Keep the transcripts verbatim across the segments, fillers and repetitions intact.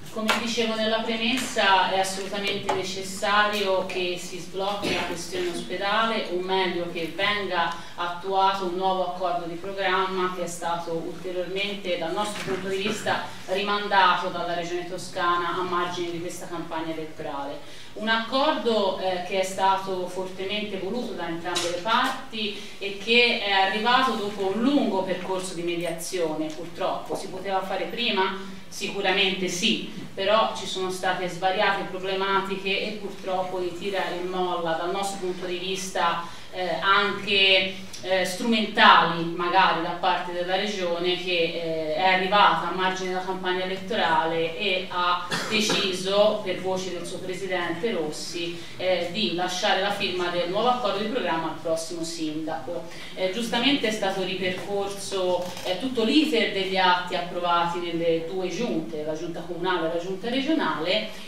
come dicevo nella premessa, è assolutamente necessario che si sblocchi la questione ospedale, o meglio che venga attuato un nuovo accordo di programma che è stato ulteriormente, dal nostro punto di vista, rimandato dalla Regione Toscana a margine di questa campagna elettorale. Un accordo eh, che è stato fortemente voluto da entrambe le parti e che è arrivato dopo un lungo percorso di mediazione. Purtroppo si poteva fare prima? Sicuramente sì, però ci sono state svariate problematiche e purtroppo di tira e molla dal nostro punto di vista eh, anche eh, strumentali magari da parte della Regione, che eh, è arrivata a margine della campagna elettorale e ha deciso, per voce del suo presidente Rossi, eh, di lasciare la firma del nuovo accordo di programma al prossimo sindaco. Eh, giustamente è stato ripercorso eh, tutto l'iter degli atti approvati nelle due giunte, la giunta comunale e la giunta regionale,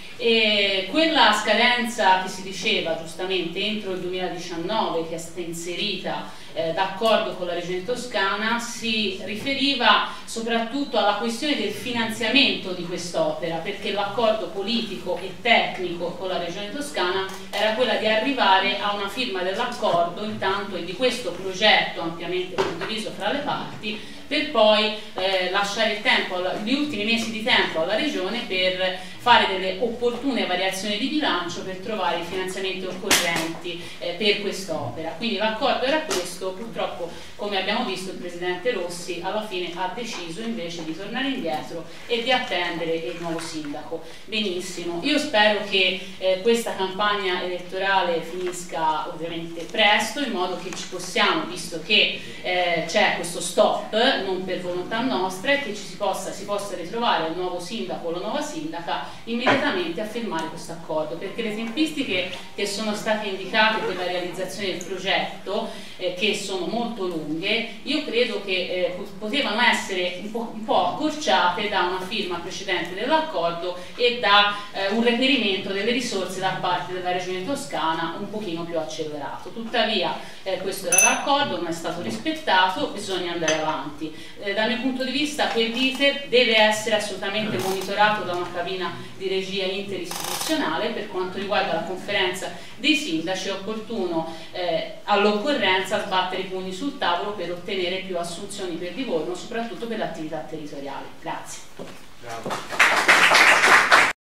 e quella scadenza che si diceva giustamente entro il duemiladiciannove, che è stata inserita eh, d'accordo con la Regione Toscana, si riferiva soprattutto alla questione del finanziamento di quest'opera, perché l'accordo politico e tecnico con la Regione Toscana era quella di arrivare a una firma dell'accordo intanto e di questo progetto ampiamente condiviso fra le parti, per poi eh, lasciare il tempo, gli ultimi mesi di tempo alla Regione per fare delle opportune variazioni di bilancio per trovare i finanziamenti occorrenti eh, per quest'opera. Quindi l'accordo era questo, purtroppo come abbiamo visto il Presidente Rossi alla fine ha deciso invece di tornare indietro e di attendere il nuovo sindaco. Benissimo, io spero che eh, questa campagna elettorale finisca ovviamente presto, in modo che ci possiamo, visto che eh, c'è questo stop, non per volontà nostra, e che ci si possa, si possa ritrovare il nuovo sindaco o la nuova sindaca immediatamente a firmare questo accordo, perché le tempistiche che sono state indicate per la realizzazione del progetto, eh, che sono molto lunghe, io credo che eh, potevano essere un po', un po' accorciate da una firma precedente dell'accordo e da eh, un reperimento delle risorse da parte della Regione Toscana un pochino più accelerato. Tuttavia eh, questo era l'accordo, non è stato rispettato, bisogna andare avanti. Eh, dal mio punto di vista quell'iter deve essere assolutamente monitorato da una cabina di regia interistituzionale. Per quanto riguarda la conferenza dei sindaci è opportuno eh, all'occorrenza sbattere i pugni sul tavolo per ottenere più assunzioni per Livorno, soprattutto per l'attività territoriale. Grazie. Bravo.